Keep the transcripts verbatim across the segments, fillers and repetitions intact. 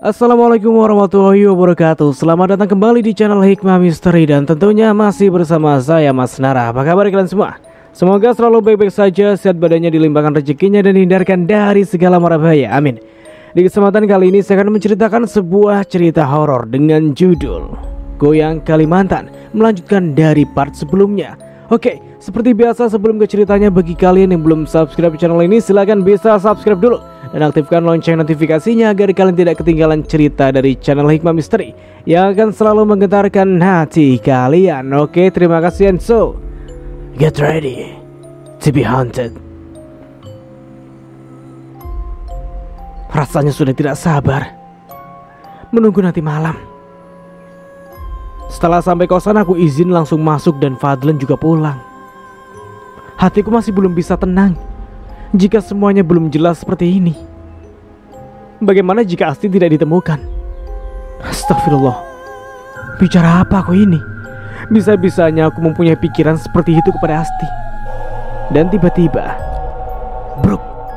Assalamualaikum warahmatullahi wabarakatuh. Selamat datang kembali di channel Hikmah Misteri. Dan tentunya masih bersama saya Mas Nara. Apa kabar kalian semua? Semoga selalu baik-baik saja, sehat badannya, dilimpahkan rezekinya, dan dihindarkan dari segala mara bahaya. Amin. Di kesempatan kali ini saya akan menceritakan sebuah cerita horor dengan judul Goyang Kalimantan, melanjutkan dari part sebelumnya. Oke, seperti biasa sebelum ke ceritanya, bagi kalian yang belum subscribe channel ini, silahkan bisa subscribe dulu dan aktifkan lonceng notifikasinya agar kalian tidak ketinggalan cerita dari channel Hikmah Misteri yang akan selalu menggetarkan hati kalian. Oke, terima kasih, and so get ready to be haunted. Rasanya sudah tidak sabar menunggu nanti malam. Setelah sampai kosan, aku izin langsung masuk dan Fadlan juga pulang. Hatiku masih belum bisa tenang jika semuanya belum jelas seperti ini. Bagaimana jika Asti tidak ditemukan? Astagfirullah, bicara apa aku ini? Bisa-bisanya aku mempunyai pikiran seperti itu kepada Asti. Dan tiba-tiba, bruk,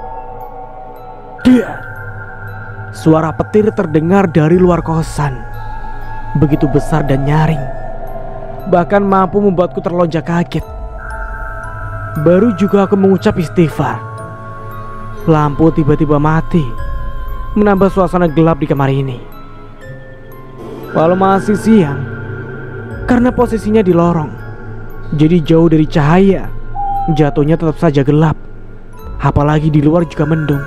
dia, suara petir terdengar dari luar kosan. Begitu besar dan nyaring, bahkan mampu membuatku terlonjak kaget. Baru juga aku mengucap istighfar, lampu tiba-tiba mati, menambah suasana gelap di kamar ini. Walau masih siang, karena posisinya di lorong, jadi jauh dari cahaya, jatuhnya tetap saja gelap. Apalagi di luar juga mendung.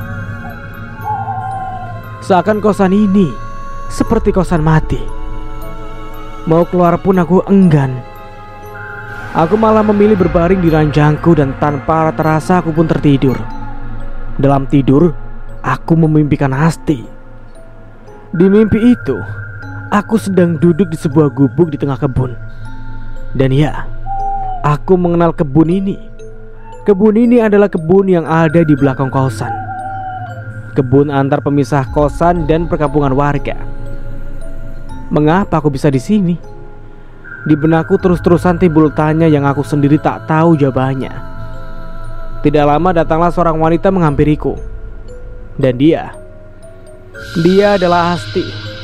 Seakan kosan ini seperti kosan mati. Mau keluar pun aku enggan. Aku malah memilih berbaring di ranjangku, dan tanpa terasa aku pun tertidur. Dalam tidur, aku memimpikan Asti. Di mimpi itu, aku sedang duduk di sebuah gubuk di tengah kebun. Dan ya, aku mengenal kebun ini. Kebun ini adalah kebun yang ada di belakang kosan. Kebun antar pemisah kosan dan perkampungan warga. Mengapa aku bisa di sini? Di benakku terus-terusan timbul tanya yang aku sendiri tak tahu jawabannya. Tidak lama datanglah seorang wanita menghampiriku. Dan dia Dia adalah Asti.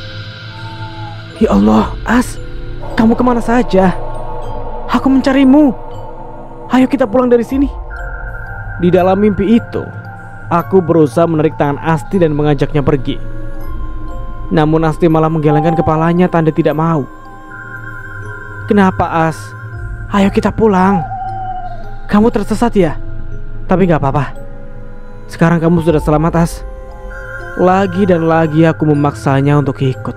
Ya Allah, As, kamu kemana saja? Aku mencarimu. Ayo kita pulang dari sini. Di dalam mimpi itu, aku berusaha menarik tangan Asti dan mengajaknya pergi. Namun Asti malah menggelengkan kepalanya tanda tidak mau. Kenapa, As? Ayo kita pulang. Kamu tersesat ya? Tapi gak apa-apa. Sekarang kamu sudah selamat, As. Lagi dan lagi aku memaksanya untuk ikut.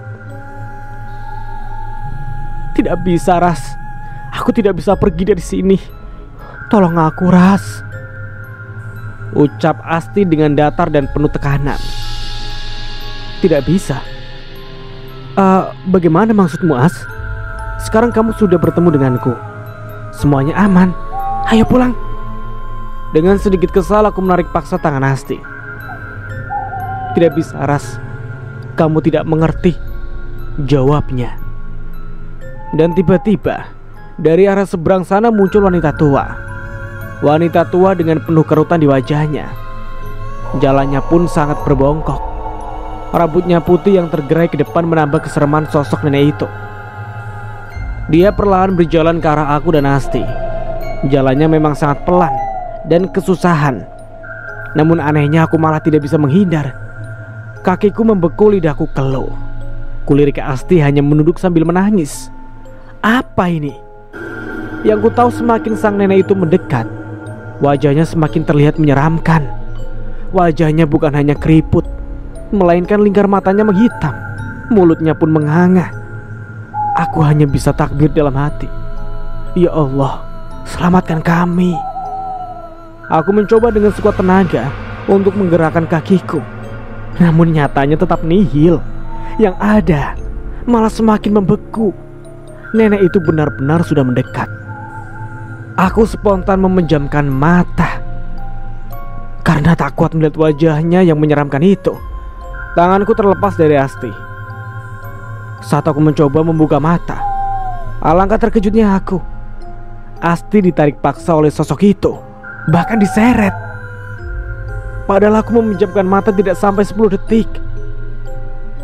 Tidak bisa, Ras. Aku tidak bisa pergi dari sini. Tolong aku, Ras. Ucap Asti dengan datar dan penuh tekanan. Tidak bisa. Uh, bagaimana maksudmu, As? Sekarang kamu sudah bertemu denganku. Semuanya aman. Ayo pulang. Dengan sedikit kesal aku menarik paksa tangan Asti. Tidak bisa, Ras. Kamu tidak mengerti, jawabnya. Dan tiba-tiba dari arah seberang sana muncul wanita tua. Wanita tua dengan penuh kerutan di wajahnya. Jalannya pun sangat berbongkok. Rambutnya putih yang tergerai ke depan menambah kesereman sosok nenek itu. Dia perlahan berjalan ke arah aku dan Asti. Jalannya memang sangat pelan dan kesusahan. Namun anehnya aku malah tidak bisa menghindar. Kakiku membeku, lidahku keluh. Kulirik ke Asti hanya menunduk sambil menangis. Apa ini? Yang ku tahu semakin sang nenek itu mendekat, wajahnya semakin terlihat menyeramkan. Wajahnya bukan hanya keriput, melainkan lingkar matanya menghitam. Mulutnya pun menganga. Aku hanya bisa takbir dalam hati. Ya Allah, selamatkan kami. Aku mencoba dengan sekuat tenaga untuk menggerakkan kakiku. Namun nyatanya tetap nihil. Yang ada malah semakin membeku. Nenek itu benar-benar sudah mendekat. Aku spontan memejamkan mata karena tak kuat melihat wajahnya yang menyeramkan itu. Tanganku terlepas dari Asti. Saat aku mencoba membuka mata, alangkah terkejutnya aku. Asti ditarik paksa oleh sosok itu, bahkan diseret. Padahal aku memejamkan mata tidak sampai sepuluh detik.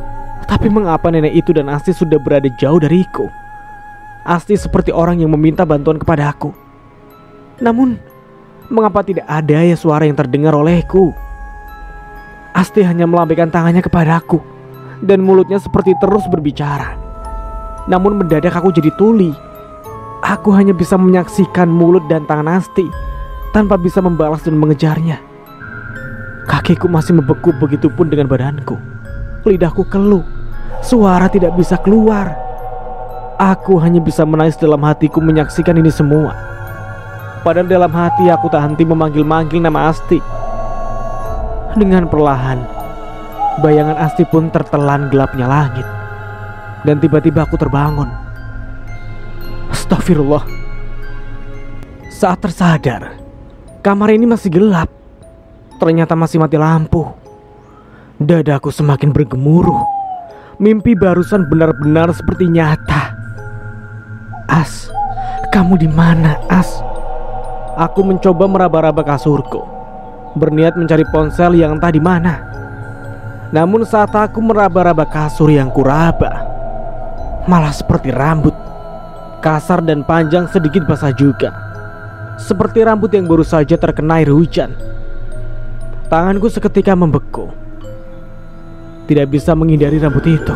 Tapi mengapa nenek itu dan Asti sudah berada jauh dariku? Asti seperti orang yang meminta bantuan kepada aku. Namun, mengapa tidak ada ya suara yang terdengar olehku? Asti hanya melambaikan tangannya kepadaku, dan mulutnya seperti terus berbicara. Namun mendadak aku jadi tuli. Aku hanya bisa menyaksikan mulut dan tangan Asti, tanpa bisa membalas dan mengejarnya. Kakiku masih membeku, begitupun dengan badanku. Lidahku keluh, suara tidak bisa keluar. Aku hanya bisa menangis dalam hatiku menyaksikan ini semua. Padahal dalam hati aku tak henti memanggil-manggil nama Asti. Dengan perlahan, bayangan Asti pun tertelan gelapnya langit. Dan tiba-tiba aku terbangun. Astagfirullah. Saat tersadar, kamar ini masih gelap. Ternyata masih mati lampu. Dadaku semakin bergemuruh. Mimpi barusan benar-benar seperti nyata. As, kamu di mana, As? Aku mencoba meraba-raba kasurku, berniat mencari ponsel yang entah di mana. Namun saat aku meraba-raba kasur yang kuraba, malah seperti rambut, kasar dan panjang sedikit basah juga, seperti rambut yang baru saja terkena air hujan. Tanganku seketika membeku. Tidak bisa menghindari rambut itu.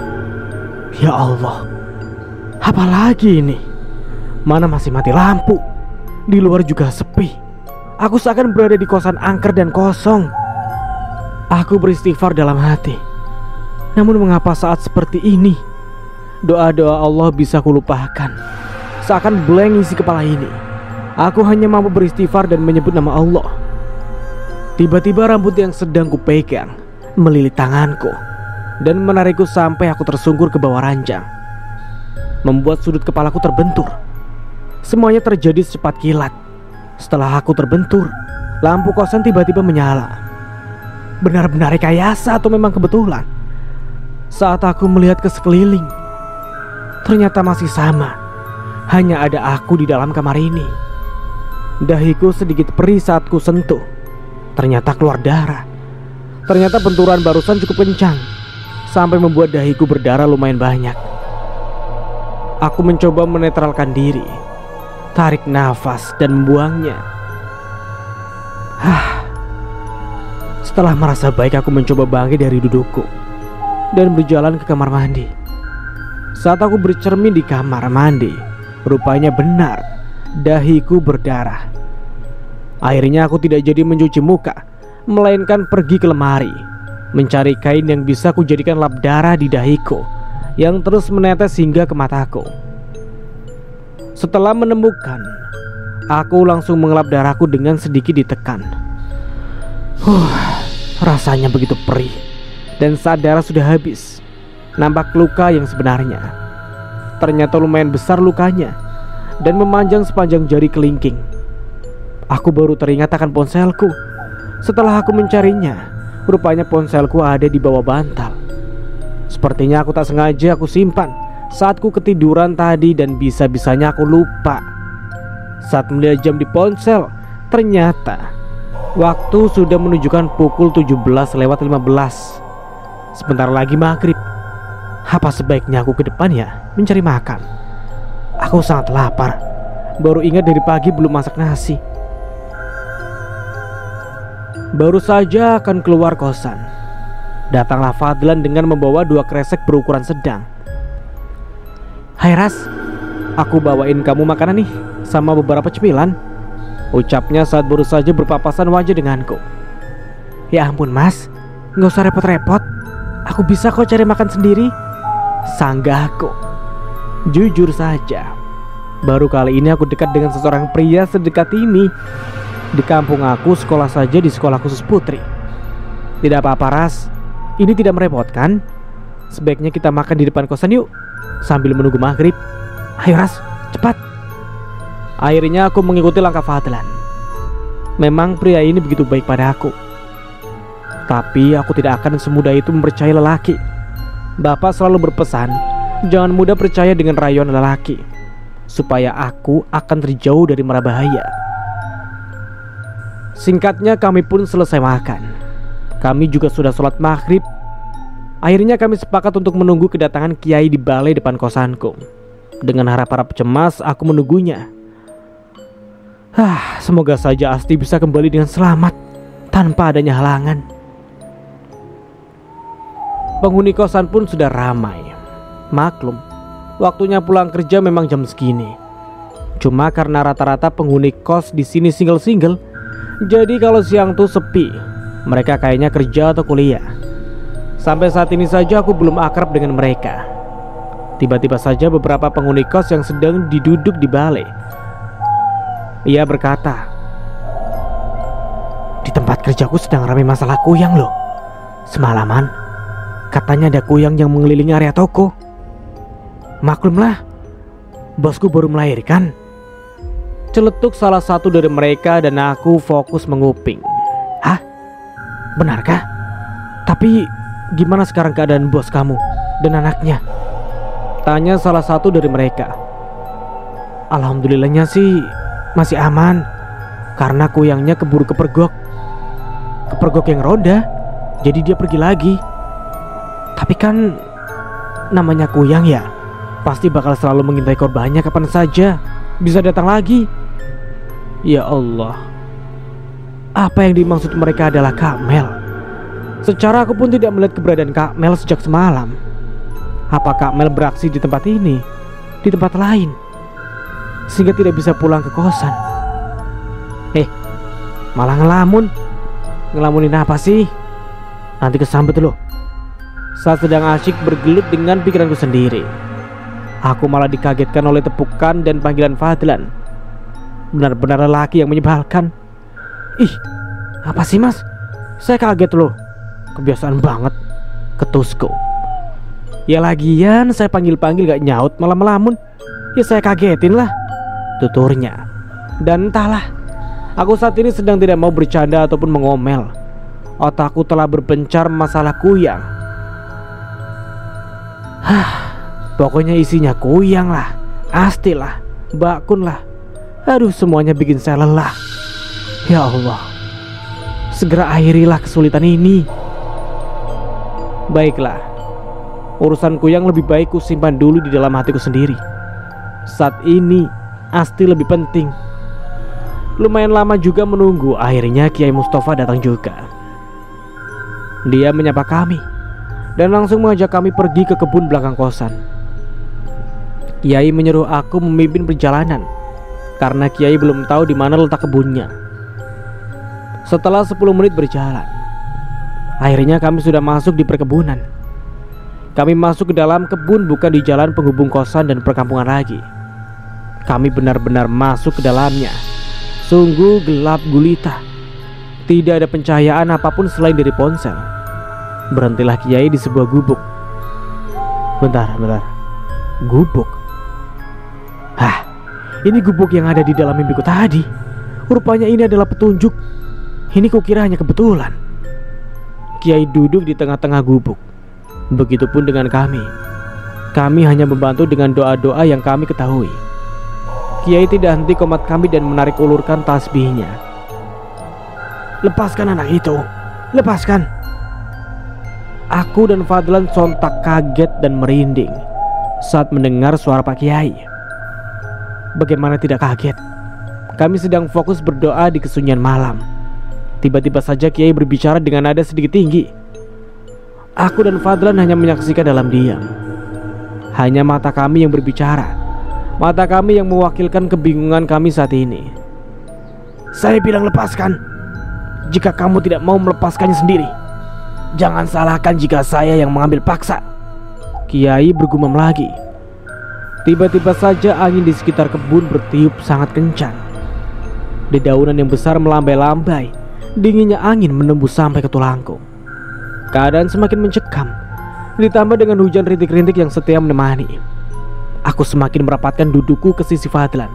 Ya Allah, apalagi ini? Mana masih mati lampu, di luar juga sepi. Aku seakan berada di kosan angker dan kosong. Aku beristighfar dalam hati. Namun mengapa saat seperti ini doa-doa Allah bisa kulupakan? Seakan blank isi kepala ini. Aku hanya mampu beristighfar dan menyebut nama Allah. Tiba-tiba rambut yang sedang kupegang melilit tanganku dan menarikku sampai aku tersungkur ke bawah ranjang, membuat sudut kepalaku terbentur. Semuanya terjadi secepat kilat. Setelah aku terbentur, lampu kosan tiba-tiba menyala. Benar-benar rekayasa atau memang kebetulan? Saat aku melihat ke sekeliling, ternyata masih sama. Hanya ada aku di dalam kamar ini. Dahiku sedikit perih saat ku sentuh. Ternyata keluar darah. Ternyata benturan barusan cukup kencang, sampai membuat dahiku berdarah lumayan banyak. Aku mencoba menetralkan diri, tarik nafas dan membuangnya. Hah. Setelah merasa baik, aku mencoba bangkit dari dudukku dan berjalan ke kamar mandi. Saat aku bercermin di kamar mandi, rupanya benar, dahiku berdarah. Akhirnya aku tidak jadi mencuci muka, melainkan pergi ke lemari, mencari kain yang bisa kujadikan lap darah di dahiku yang terus menetes hingga ke mataku. Setelah menemukan, aku langsung mengelap darahku dengan sedikit ditekan. Huh, rasanya begitu perih. Dan saat darah sudah habis, nampak luka yang sebenarnya. Ternyata lumayan besar lukanya dan memanjang sepanjang jari kelingking. Aku baru teringat akan ponselku. Setelah aku mencarinya, rupanya ponselku ada di bawah bantal. Sepertinya aku tak sengaja aku simpan saat ku ketiduran tadi dan bisa-bisanya aku lupa. Saat melihat jam di ponsel, ternyata waktu sudah menunjukkan pukul tujuh belas lewat lima belas. Sebentar lagi maghrib. Apa sebaiknya aku ke depan ya mencari makan? Aku sangat lapar. Baru ingat dari pagi belum masak nasi. Baru saja akan keluar kosan, datanglah Fadlan dengan membawa dua kresek berukuran sedang. Hai Ras, aku bawain kamu makanan nih, sama beberapa cemilan, ucapnya saat baru saja berpapasan wajah denganku. Ya ampun Mas, gak usah repot-repot, aku bisa kok cari makan sendiri, sanggahku. Jujur saja, baru kali ini aku dekat dengan seseorang pria sedekat ini. Di kampung aku sekolah saja di sekolah khusus putri. Tidak apa-apa Ras, ini tidak merepotkan. Sebaiknya kita makan di depan kosan yuk, sambil menunggu maghrib. Ayo Ras, cepat. Akhirnya aku mengikuti langkah Fadlan. Memang pria ini begitu baik pada aku. Tapi aku tidak akan semudah itu mempercayai lelaki. Bapak selalu berpesan, jangan mudah percaya dengan rayuan lelaki, supaya aku akan terjauh dari mara bahaya. Singkatnya kami pun selesai makan. Kami juga sudah sholat maghrib. Akhirnya kami sepakat untuk menunggu kedatangan Kiai di balai depan kosanku. Dengan harap-harap cemas aku menunggunya. Ah, semoga saja Asti bisa kembali dengan selamat tanpa adanya halangan. Penghuni kosan pun sudah ramai. Maklum, waktunya pulang kerja memang jam segini. Cuma karena rata-rata penghuni kos di sini single-single, jadi kalau siang tuh sepi. Mereka kayaknya kerja atau kuliah. Sampai saat ini saja aku belum akrab dengan mereka. Tiba-tiba saja beberapa penghuni kos yang sedang diduduk di balai. Ia berkata, "Di tempat kerjaku sedang ramai masalah kuyang loh. Semalaman katanya ada kuyang yang mengelilingi area toko. Maklumlah, bosku baru melahirkan." Celetuk salah satu dari mereka dan aku fokus menguping. "Hah? Benarkah? Tapi gimana sekarang keadaan bos kamu dan anaknya?" tanya salah satu dari mereka. "Alhamdulillahnya sih masih aman, karena kuyangnya keburu kepergok. Kepergok yang roda, jadi dia pergi lagi. Tapi kan namanya kuyang ya, pasti bakal selalu mengintai korbannya kapan saja bisa datang lagi." Ya Allah, apa yang dimaksud mereka adalah Kak Mel? Secara aku pun tidak melihat keberadaan Kak Mel sejak semalam. Apa Kak Mel beraksi di tempat ini, di tempat lain, sehingga tidak bisa pulang ke kosan? Eh, malah ngelamun. Ngelamunin apa sih? Nanti kesambet loh. Saat sedang asyik bergelut dengan pikiranku sendiri, aku malah dikagetkan oleh tepukan dan panggilan Fadlan. Benar-benar lelaki yang menyebalkan. "Ih, apa sih mas? Saya kaget loh. Kebiasaan banget, ketusku. Ya lagian saya panggil-panggil gak nyaut malah melamun. Ya saya kagetin lah," tuturnya. Dan entahlah, aku saat ini sedang tidak mau bercanda ataupun mengomel. Otakku telah berpencar masalah kuyang. Hah, pokoknya isinya kuyang lah, Asti lah, Bakun lah. Aduh, semuanya bikin saya lelah. Ya Allah, segera akhirilah kesulitan ini. Baiklah, urusan kuyang lebih baik ku simpan dulu di dalam hatiku sendiri. Saat ini Asti lebih penting. Lumayan lama juga menunggu, akhirnya Kiai Mustafa datang juga. Dia menyapa kami dan langsung mengajak kami pergi ke kebun belakang kosan. Kiai menyuruh aku memimpin perjalanan karena Kiai belum tahu di mana letak kebunnya. Setelah sepuluh menit berjalan, akhirnya kami sudah masuk di perkebunan. Kami masuk ke dalam kebun, bukan di jalan penghubung kosan dan perkampungan lagi. Kami benar-benar masuk ke dalamnya. Sungguh gelap gulita. Tidak ada pencahayaan apapun selain dari ponsel. Berhentilah Kiai di sebuah gubuk. Bentar, bentar. Gubuk? Hah, ini gubuk yang ada di dalam mimpiku tadi. Rupanya ini adalah petunjuk. Ini kukira hanya kebetulan. Kiai duduk di tengah-tengah gubuk. Begitupun dengan kami. Kami hanya membantu dengan doa-doa yang kami ketahui. Kiai tidak henti komat kami dan menarik ulurkan tasbihnya. "Lepaskan anak itu, lepaskan." Aku dan Fadlan sontak kaget dan merinding saat mendengar suara Pak Kiai. Bagaimana tidak kaget? Kami sedang fokus berdoa di kesunyian malam. Tiba-tiba saja Kiai berbicara dengan nada sedikit tinggi. Aku dan Fadlan hanya menyaksikan dalam diam. Hanya mata kami yang berbicara. Mata kami yang mewakilkan kebingungan kami saat ini. "Saya bilang lepaskan. Jika kamu tidak mau melepaskannya sendiri, jangan salahkan jika saya yang mengambil paksa." Kiai bergumam lagi. Tiba-tiba saja angin di sekitar kebun bertiup sangat kencang. Dedaunan yang besar melambai-lambai. Dinginnya angin menembus sampai ke tulangku. Keadaan semakin mencekam, ditambah dengan hujan rintik-rintik yang setia menemani. Aku semakin merapatkan dudukku ke sisi Fadlan.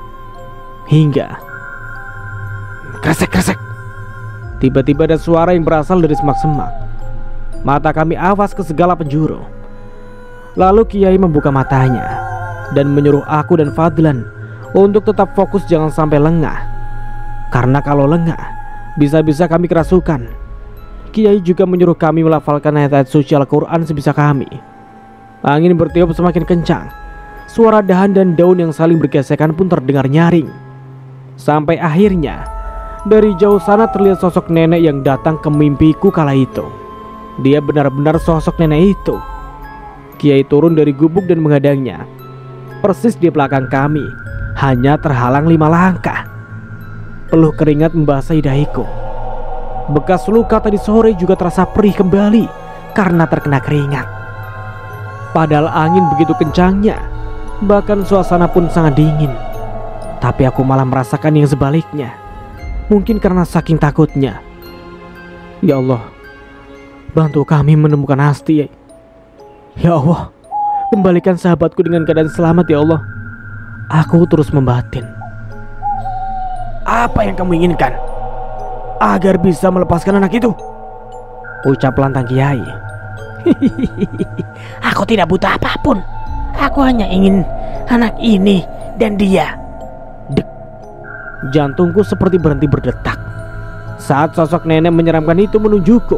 Hingga kresek-kresek, tiba-tiba ada suara yang berasal dari semak-semak. Mata kami awas ke segala penjuru. Lalu Kiai membuka matanya dan menyuruh aku dan Fadlan untuk tetap fokus, jangan sampai lengah. Karena kalau lengah, bisa-bisa kami kerasukan. Kiai juga menyuruh kami melafalkan ayat-ayat suci Al-Quran sebisa kami. Angin bertiup semakin kencang. Suara dahan dan daun yang saling bergesekan pun terdengar nyaring. Sampai akhirnya dari jauh sana terlihat sosok nenek yang datang ke mimpiku kala itu. Dia benar-benar sosok nenek itu. Kiai turun dari gubuk dan menghadangnya. Persis di belakang kami, hanya terhalang lima langkah. Peluh keringat membasahi dahiku. Bekas luka tadi sore juga terasa perih kembali karena terkena keringat. Padahal angin begitu kencangnya, bahkan suasana pun sangat dingin. Tapi aku malah merasakan yang sebaliknya. Mungkin karena saking takutnya. Ya Allah, bantu kami menemukan Asti. Ya Allah, kembalikan sahabatku dengan keadaan selamat ya Allah. Aku terus membatin. Apa yang kamu inginkan? Agar bisa melepaskan anak itu, ucap lantang Kiai. Aku tidak butuh apapun. Aku hanya ingin anak ini dan dia. Dek. Jantungku seperti berhenti berdetak saat sosok nenek menyeramkan itu menunjukku.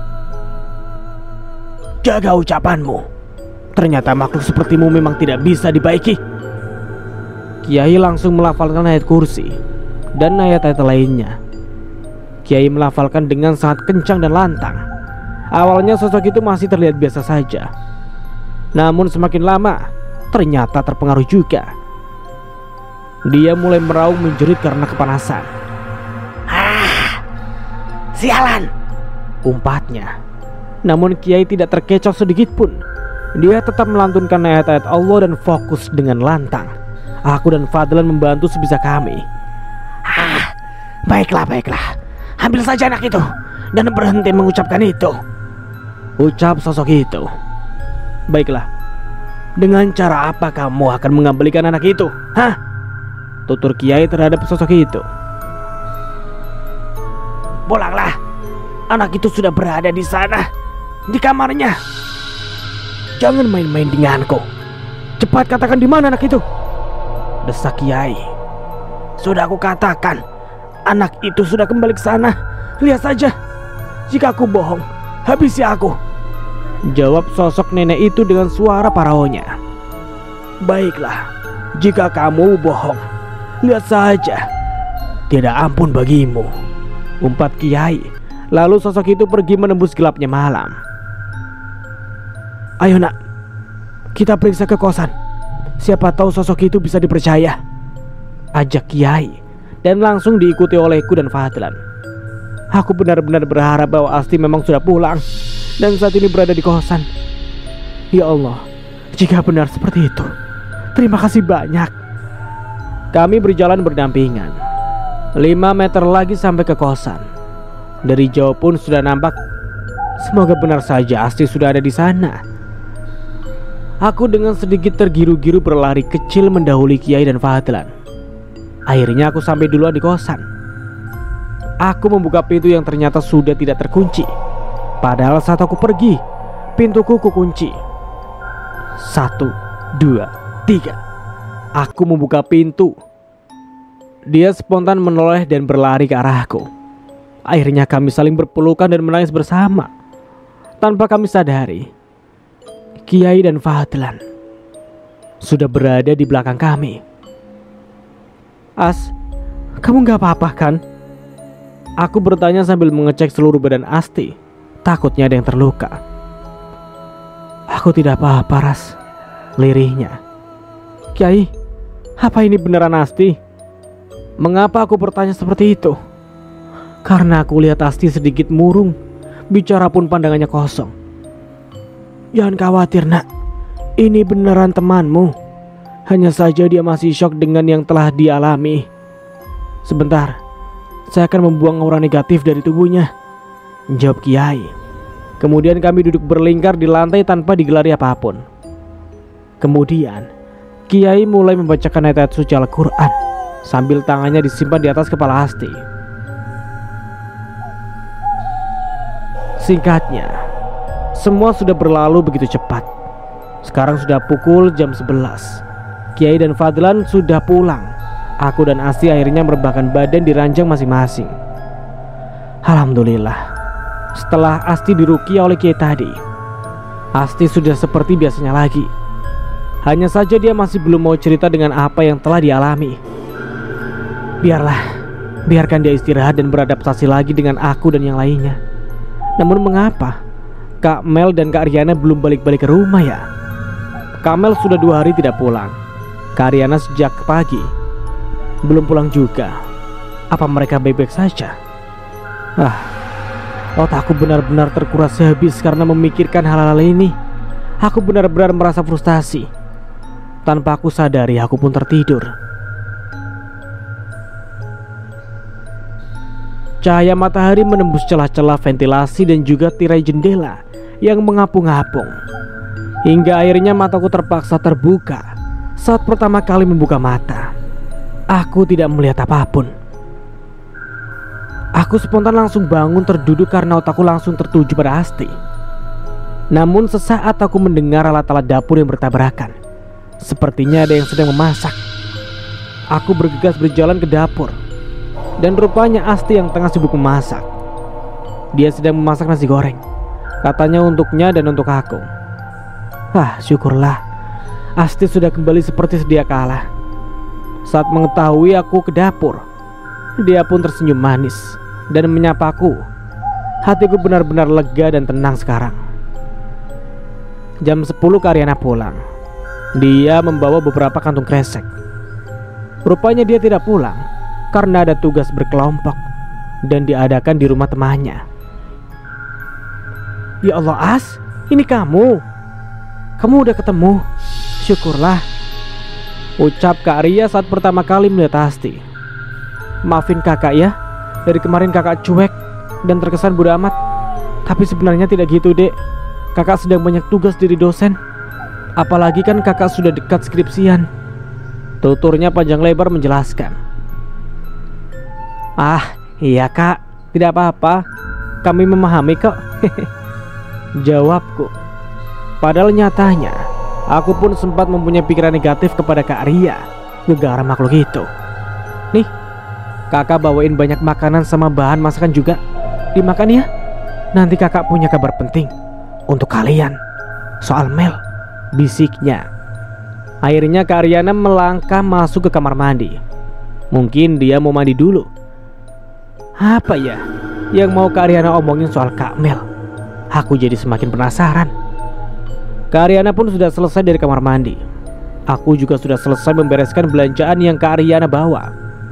Jaga ucapanmu. Ternyata makhluk sepertimu memang tidak bisa dibaiki. Kiai langsung melafalkan ayat kursi dan ayat-ayat lainnya. Kiai melafalkan dengan sangat kencang dan lantang. Awalnya sosok itu masih terlihat biasa saja. Namun semakin lama ternyata terpengaruh juga. Dia mulai meraung menjerit karena kepanasan. Ah, sialan, umpatnya. Namun Kiai tidak terkecoh sedikit pun. Dia tetap melantunkan ayat-ayat Allah dan fokus dengan lantang. Aku dan Fadlan membantu sebisa kami. Ah, baiklah, baiklah. Ambil saja anak itu dan berhenti mengucapkan itu, ucap sosok itu. Baiklah. Dengan cara apa kamu akan mengembalikan anak itu? Hah? Tutur Kiai terhadap sosok itu. Pulanglah. Anak itu sudah berada di sana, di kamarnya. Jangan main-main denganku. Cepat katakan di mana anak itu, desak Kiai. Sudah aku katakan, anak itu sudah kembali ke sana. Lihat saja. Jika aku bohong, habisi aku, jawab sosok nenek itu dengan suara paraonya. Baiklah, jika kamu bohong, lihat saja. Tidak ampun bagimu, umpat Kiai. Lalu sosok itu pergi menembus gelapnya malam. Ayo nak, kita periksa ke kosan. Siapa tahu sosok itu bisa dipercaya, ajak Kiai. Dan langsung diikuti olehku dan Fadlan. Aku benar-benar berharap bahwa Asti memang sudah pulang dan saat ini berada di kosan. Ya Allah, jika benar seperti itu, terima kasih banyak. Kami berjalan berdampingan. Lima meter lagi sampai ke kosan. Dari jauh pun sudah nampak. Semoga benar saja Asti sudah ada di sana. Aku dengan sedikit tergiru-giru berlari kecil mendahului Kiai dan Fadlan. Akhirnya aku sampai duluan di kosan. Aku membuka pintu yang ternyata sudah tidak terkunci. Padahal saat aku pergi, pintuku kukunci. Satu, dua, tiga. Aku membuka pintu. Dia spontan menoleh dan berlari ke arahku. Akhirnya kami saling berpelukan dan menangis bersama. Tanpa kami sadari, Kiai dan Fadlan sudah berada di belakang kami. As, kamu gak apa-apa kan? Aku bertanya sambil mengecek seluruh badan Asti. Takutnya ada yang terluka. Aku tidak apa-apa, Ras, lirihnya. Kiai, apa ini beneran Asti? Mengapa aku bertanya seperti itu? Karena aku lihat Asti sedikit murung. Bicara pun pandangannya kosong. Jangan khawatir nak, ini beneran temanmu. Hanya saja dia masih syok dengan yang telah dialami. Sebentar, saya akan membuang aura negatif dari tubuhnya, jawab Kiai. Kemudian kami duduk berlingkar di lantai tanpa digelari apapun. Kemudian Kiai mulai membacakan ayat-ayat suci Al-Quran sambil tangannya disimpan di atas kepala Asti. Singkatnya, semua sudah berlalu begitu cepat. Sekarang sudah pukul jam sebelas. Kiai dan Fadlan sudah pulang. Aku dan Asti akhirnya merebahkan badan di ranjang masing-masing. Alhamdulillah, Setelah Asti diruqyah oleh kiai tadi, Asti sudah seperti biasanya lagi. Hanya saja dia masih belum mau cerita dengan apa yang telah dialami. Biarlah, biarkan dia istirahat dan beradaptasi lagi dengan aku dan yang lainnya. Namun mengapa Kak Mel dan Kak Riana belum balik-balik ke rumah ya? Kak Mel sudah dua hari tidak pulang. Kak Riana sejak pagi belum pulang juga. Apa mereka baik-baik saja? Ah, otakku benar-benar terkuras habis karena memikirkan hal-hal ini. Aku benar-benar merasa frustasi. Tanpa aku sadari, aku pun tertidur. Cahaya matahari menembus celah-celah ventilasi dan juga tirai jendela yang mengapung-apung. Hingga akhirnya mataku terpaksa terbuka saat pertama kali membuka mata. Aku tidak melihat apapun. Aku spontan langsung bangun terduduk karena otakku langsung tertuju pada Asti. Namun sesaat aku mendengar alat-alat dapur yang bertabrakan. Sepertinya ada yang sedang memasak. Aku bergegas berjalan ke dapur. Dan rupanya Asti yang tengah sibuk memasak. Dia sedang memasak nasi goreng. Katanya untuknya dan untuk aku. Wah, syukurlah Asti sudah kembali seperti sedia kala. Saat mengetahui aku ke dapur, dia pun tersenyum manis dan menyapaku. Hatiku benar-benar lega dan tenang sekarang. Jam sepuluh Kak Riana pulang. Dia membawa beberapa kantung kresek. Rupanya dia tidak pulang karena ada tugas berkelompok dan diadakan di rumah temannya. Ya Allah As, ini kamu. Kamu udah ketemu. Syukurlah, ucap Kak Ria saat pertama kali melihat Asti. Maafin kakak ya, dari kemarin kakak cuek dan terkesan bodo amat. Tapi sebenarnya tidak gitu dek. Kakak sedang banyak tugas dari dosen. Apalagi kan kakak sudah dekat skripsian. Tuturnya panjang lebar menjelaskan. Ah iya kak, tidak apa-apa. Kami memahami kok. Jawabku. Padahal nyatanya aku pun sempat mempunyai pikiran negatif kepada Kak Ria. Gegara makhluk itu. Nih, kakak bawain banyak makanan sama bahan masakan juga. Dimakan ya. Nanti kakak punya kabar penting untuk kalian soal Mel, bisiknya. Akhirnya Kak Riana melangkah masuk ke kamar mandi. Mungkin dia mau mandi dulu. Apa ya yang mau Kak Riana omongin soal Kak Mel? Aku jadi semakin penasaran. Kak Riana pun sudah selesai dari kamar mandi. Aku juga sudah selesai membereskan belanjaan yang Kak Riana bawa.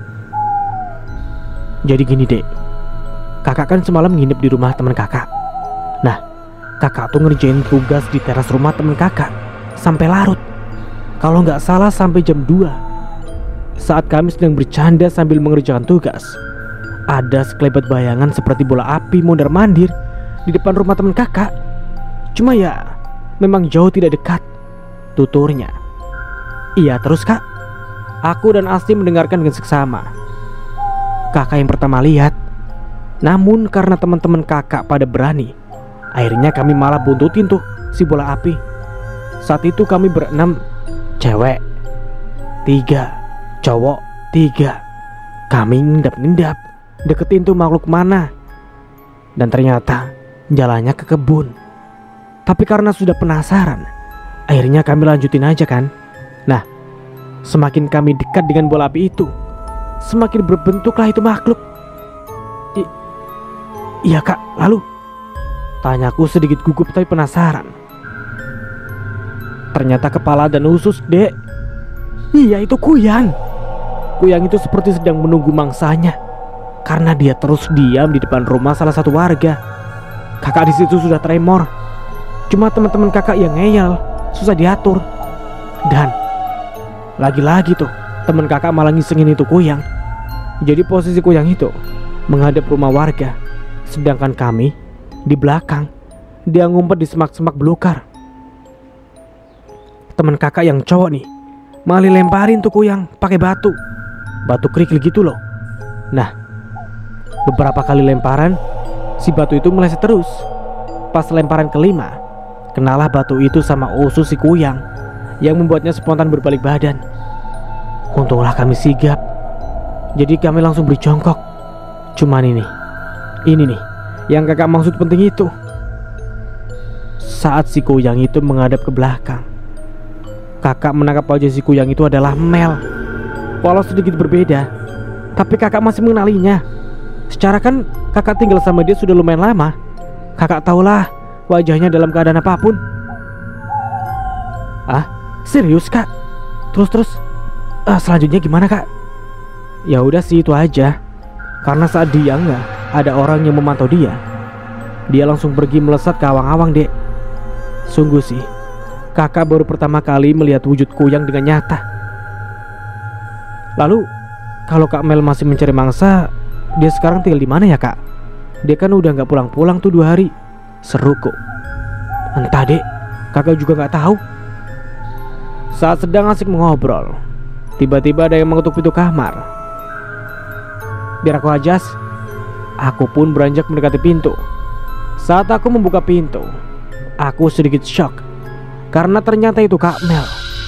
Jadi gini dek, kakak kan semalam nginep di rumah teman kakak. Nah, kakak tuh ngerjain tugas di teras rumah teman kakak sampai larut. Kalau nggak salah sampai jam dua. Saat kami sedang bercanda sambil mengerjakan tugas, ada sekelebat bayangan seperti bola api mondar-mandir di depan rumah teman kakak. Cuma ya, memang jauh tidak dekat, tuturnya. Iya terus kak, aku dan Asti mendengarkan dengan seksama. Kakak yang pertama lihat. Namun karena teman-teman kakak pada berani, akhirnya kami malah buntutin tuh si bola api. Saat itu kami berenam, cewek tiga, cowok tiga. Kami ngendap-ngendap deketin tuh makhluk mana. Dan ternyata jalannya ke kebun. Tapi karena sudah penasaran, akhirnya kami lanjutin aja kan. Nah, semakin kami dekat dengan bola api itu, semakin berbentuklah itu makhluk. I Iya kak, lalu? Tanyaku sedikit gugup tapi penasaran. Ternyata kepala dan usus dek. Iya itu Kuyang. Kuyang itu seperti sedang menunggu mangsanya, karena dia terus diam di depan rumah salah satu warga. Kakak di situ sudah tremor. Cuma teman-teman kakak yang ngeyel, susah diatur. Dan lagi-lagi tuh teman kakak malah ngisengin itu Kuyang. Jadi posisi Kuyang itu menghadap rumah warga, sedangkan kami di belakang. Dia ngumpet di semak-semak belukar. Teman kakak yang cowok nih malah lemparin tuh Kuyang pakai batu. Batu kerikil gitu loh. Nah, beberapa kali lemparan, si batu itu meleset terus. Pas lemparan kelima, kenalah batu itu sama usus si Kuyang, yang membuatnya spontan berbalik badan. Untunglah kami sigap. Jadi kami langsung berjongkok. Cuman ini, ini nih yang kakak maksud penting itu. Saat si kuyang itu menghadap ke belakang, kakak menangkap wajah si kuyang itu adalah Mel. Walau sedikit berbeda, tapi kakak masih mengenalinya. Secara kan kakak tinggal sama dia sudah lumayan lama. Kakak tahulah wajahnya dalam keadaan apapun. Ah, serius kak? Terus-terus ah, selanjutnya gimana kak? Ya udah sih itu aja. Karena saat dia nggak ada orang yang memantau dia, dia langsung pergi melesat ke awang-awang dek. Sungguh sih, kakak baru pertama kali melihat wujud kuyang dengan nyata. Lalu, kalau Kak Mel masih mencari mangsa, dia sekarang tinggal di mana ya kak? Dia kan udah nggak pulang-pulang tuh dua hari. Seru kok. Entah dek, kakak juga nggak tahu. Saat sedang asik mengobrol, tiba-tiba ada yang mengetuk pintu kamar. Biar aku ajas. Aku pun beranjak mendekati pintu. Saat aku membuka pintu, aku sedikit shock karena ternyata itu Kak Mel.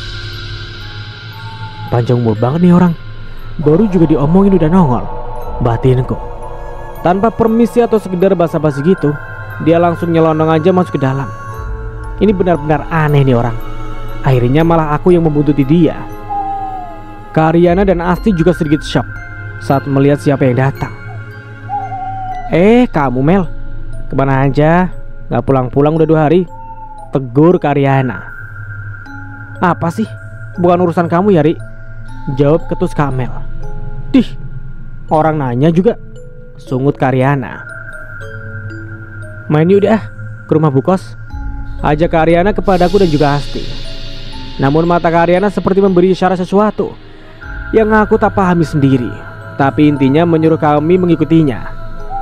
Panjang umur banget nih orang. Baru juga diomongin udah nongol. Batinku. Tanpa permisi atau sekedar basa-basi gitu, dia langsung nyelonong aja masuk ke dalam. Ini benar-benar aneh nih orang. Akhirnya malah aku yang membuntuti dia. Kak Riana dan Asti juga sedikit shock saat melihat siapa yang datang. Eh kamu Mel, kemana aja? Gak pulang-pulang udah dua hari. Tegur Kak Riana. Apa sih? Bukan urusan kamu ya Ri, jawab ketus Kak Mel. Dih, orang nanya juga, sungut Kak Riana. Main yuk dah ke rumah Bu Kos, ajak Kak Riana kepadaku dan juga Asti. Namun mata Kak Riana seperti memberi isyarat sesuatu yang aku tak pahami sendiri. Tapi intinya menyuruh kami mengikutinya.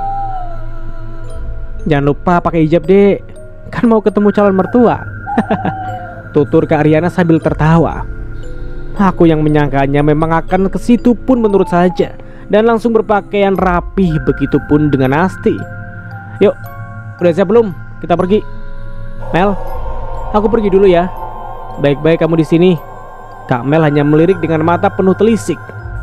Jangan lupa pakai hijab dek, kan mau ketemu calon mertua. Tutur Kak Riana sambil tertawa. Aku yang menyangkanya memang akan ke situ pun menurut saja, dan langsung berpakaian rapih. Begitupun dengan Asti. Yuk, udah siap belum? Kita pergi. Mel, aku pergi dulu ya. Baik-baik kamu di sini. Kak Mel hanya melirik dengan mata penuh telisik.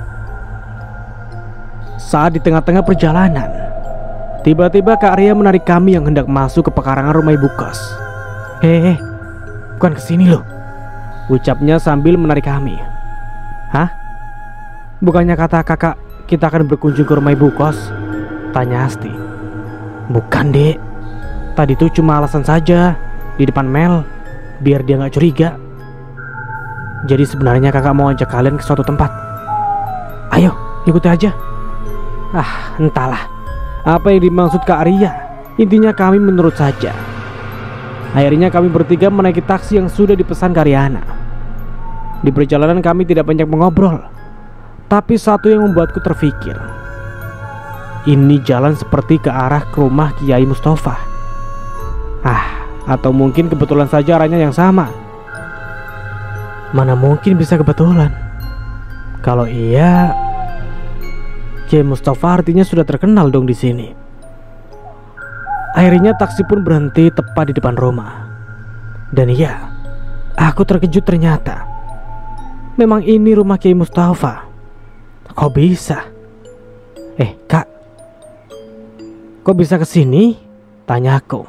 Saat di tengah-tengah perjalanan, tiba-tiba Kak Ria menarik kami yang hendak masuk ke pekarangan rumah Ibu Kos. Hehe, bukan kesini loh, ucapnya sambil menarik kami. Hah? Bukannya kata kakak kita akan berkunjung ke rumah Ibu Kos? Tanya Asti. Bukan dek, tadi tuh cuma alasan saja di depan Mel, biar dia gak curiga. Jadi sebenarnya kakak mau ajak kalian ke suatu tempat. Ayo, ikuti aja. Ah, entahlah apa yang dimaksud Kak Ria. Intinya kami menurut saja. Akhirnya kami bertiga menaiki taksi yang sudah dipesan Kak Riana. Di perjalanan kami tidak banyak mengobrol, tapi satu yang membuatku terfikir. Ini jalan seperti ke arah ke rumah Kiai Mustafa. Ah, atau mungkin kebetulan saja arahnya yang sama. Mana mungkin bisa kebetulan. Kalau iya, Kiai Mustafa artinya sudah terkenal dong di sini. Akhirnya taksi pun berhenti tepat di depan rumah. Dan iya, aku terkejut ternyata memang ini rumah Kiai Mustafa. Kok bisa? Eh kak, kok bisa kesini? Tanya aku.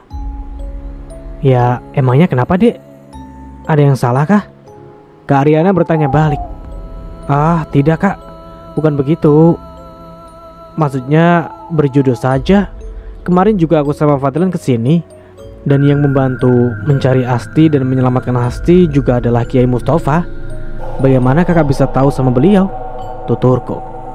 Ya emangnya kenapa dek? Ada yang salah kah? Kak Ariana bertanya balik. Ah tidak kak, bukan begitu. Maksudnya berjodoh saja. Kemarin juga aku sama Fadlan kesini, dan yang membantu mencari Asti dan menyelamatkan Asti juga adalah Kiai Mustafa. Bagaimana kakak bisa tahu sama beliau? Tuturku.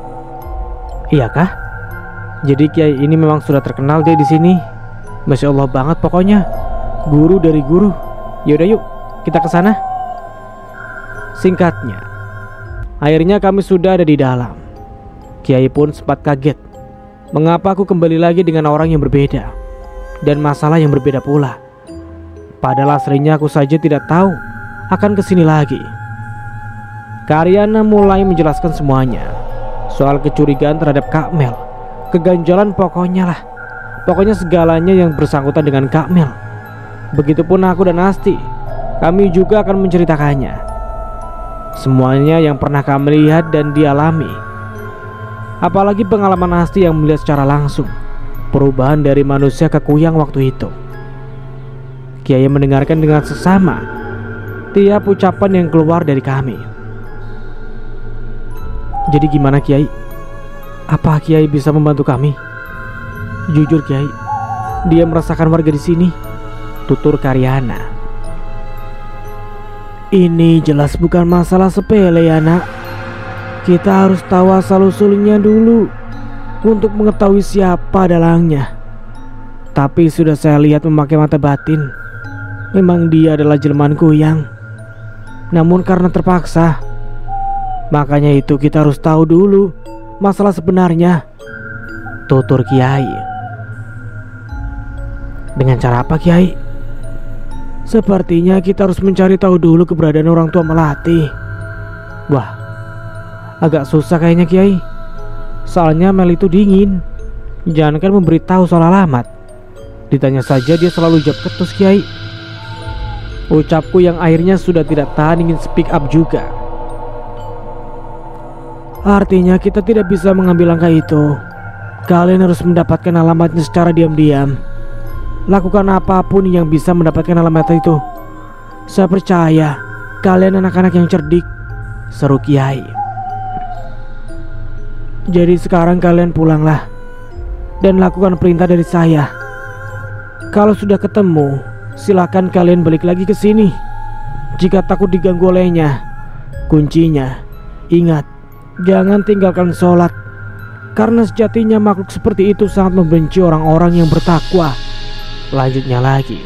Iya kah? Jadi Kiai ini memang sudah terkenal deh di sini. Masya Allah banget pokoknya. Guru dari guru. Yaudah yuk, kita ke sana. Singkatnya, akhirnya kami sudah ada di dalam. Kiai pun sempat kaget. Mengapa aku kembali lagi dengan orang yang berbeda dan masalah yang berbeda pula? Padahal aslinya aku saja tidak tahu akan kesini lagi. Kak Ariana mulai menjelaskan semuanya soal kecurigaan terhadap Kak Mel, keganjalan pokoknya lah. Pokoknya segalanya yang bersangkutan dengan Kak Mel. Begitupun aku dan Asti, kami juga akan menceritakannya. Semuanya yang pernah kami lihat dan dialami. Apalagi pengalaman Asti yang melihat secara langsung perubahan dari manusia ke kuyang waktu itu. Kiai mendengarkan dengan seksama tiap ucapan yang keluar dari kami. Jadi gimana Kiai? Apa Kiai bisa membantu kami? Jujur Kiai, dia merasakan warga di sini, tutur Karyana. Ini jelas bukan masalah sepele ya nak. Kita harus tahu asal-usulnya dulu untuk mengetahui siapa dalangnya. Tapi sudah saya lihat memakai mata batin, memang dia adalah jelmaan kuyang. Namun karena terpaksa, makanya itu kita harus tahu dulu masalah sebenarnya, tutur Kiai. Dengan cara apa Kiai? Sepertinya kita harus mencari tahu dulu keberadaan orang tua Melati. Wah, agak susah kayaknya Kiai. Soalnya Mel itu dingin. Jangankan memberitahu soal alamat, ditanya saja dia selalu jawab ketus Kiai. Ucapku yang akhirnya sudah tidak tahan ingin speak up juga. Artinya kita tidak bisa mengambil langkah itu. Kalian harus mendapatkan alamatnya secara diam-diam. Lakukan apapun yang bisa mendapatkan alamat itu. Saya percaya kalian anak-anak yang cerdik, seru Kiai. Jadi sekarang kalian pulanglah dan lakukan perintah dari saya. Kalau sudah ketemu, silakan kalian balik lagi ke sini. Jika takut diganggu olehnya, kuncinya ingat, jangan tinggalkan sholat. Karena sejatinya makhluk seperti itu sangat membenci orang-orang yang bertakwa. Lanjutnya lagi.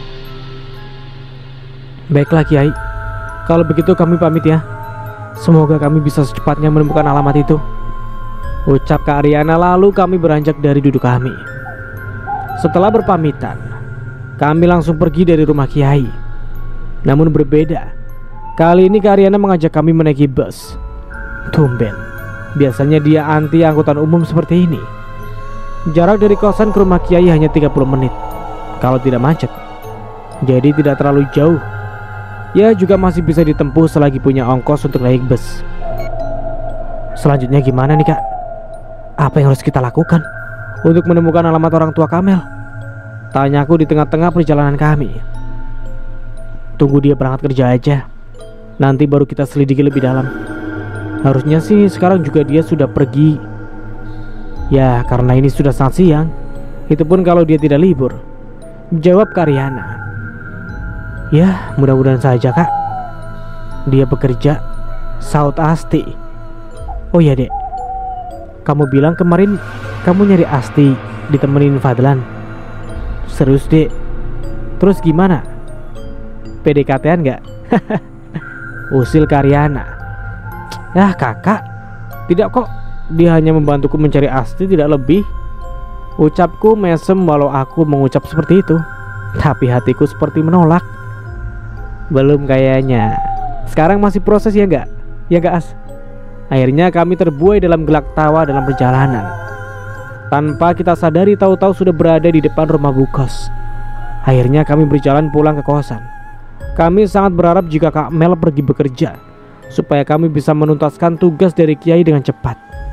Baiklah Kiai, kalau begitu kami pamit ya. Semoga kami bisa secepatnya menemukan alamat itu, ucap Kak Ariana. Lalu kami beranjak dari duduk kami. Setelah berpamitan, kami langsung pergi dari rumah Kiai. Namun berbeda, kali ini Kak Ariana mengajak kami menaiki bus. Tumben, biasanya dia anti angkutan umum seperti ini. Jarak dari kosan ke rumah Kiai hanya tiga puluh menit kalau tidak macet. Jadi tidak terlalu jauh. Ya juga masih bisa ditempuh selagi punya ongkos untuk naik bus. Selanjutnya gimana nih Kak? Apa yang harus kita lakukan untuk menemukan alamat orang tua Kamel? Tanyaku di tengah-tengah perjalanan kami. Tunggu dia berangkat kerja aja, nanti baru kita selidiki lebih dalam. Harusnya sih sekarang juga dia sudah pergi. Ya karena ini sudah sangat siang, itu pun kalau dia tidak libur, jawab Karyana. Ya mudah-mudahan saja Kak. Dia bekerja, saut Asti. Oh ya dek, kamu bilang kemarin kamu nyari Asti ditemenin Fadlan. Serius dek? Terus gimana? P D K T-an gak? Usil Karyana. Yah kakak, tidak kok. Dia hanya membantuku mencari Asti, tidak lebih. Ucapku mesem walau aku mengucap seperti itu, tapi hatiku seperti menolak. Belum kayaknya. Sekarang masih proses ya enggak? Ya enggak As? Akhirnya kami terbuai dalam gelak tawa dalam perjalanan. Tanpa kita sadari tahu-tahu sudah berada di depan rumah Bukos. Akhirnya kami berjalan pulang ke kosan. Kami sangat berharap jika Kak Mel pergi bekerja, supaya kami bisa menuntaskan tugas dari Kiai dengan cepat.